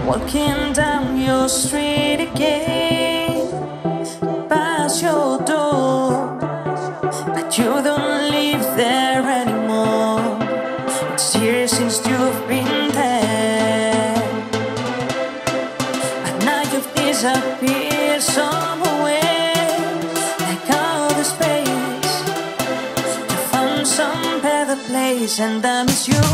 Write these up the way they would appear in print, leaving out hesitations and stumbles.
Walking down your street again, past your door, but you don't live there anymore. It's years since you've been there, but now you've disappeared somewhere, like outer space, to find some better place, and I miss you.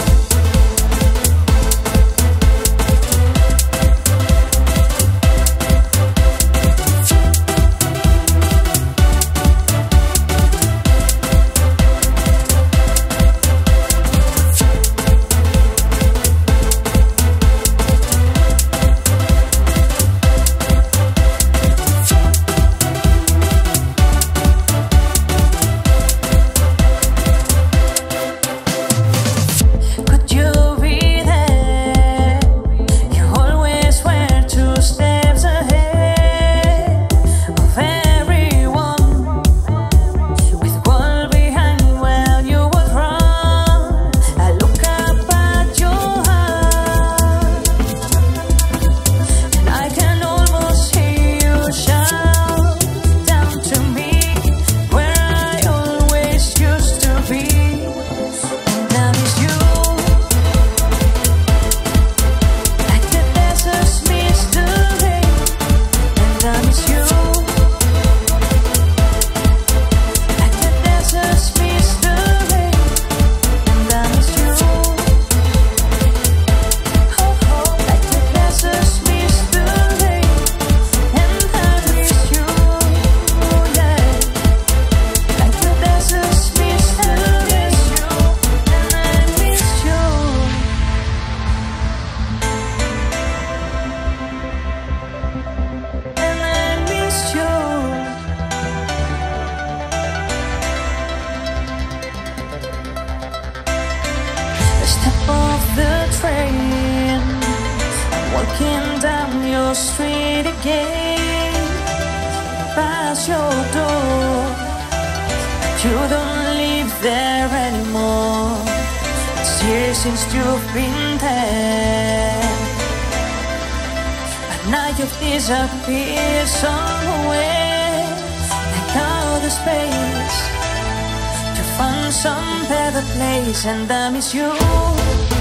Walking down your street again, past your door, but you don't live there anymore. It's years since you've been there, but now you've disappeared somewhere, like outer space, to find some better place, and I miss you.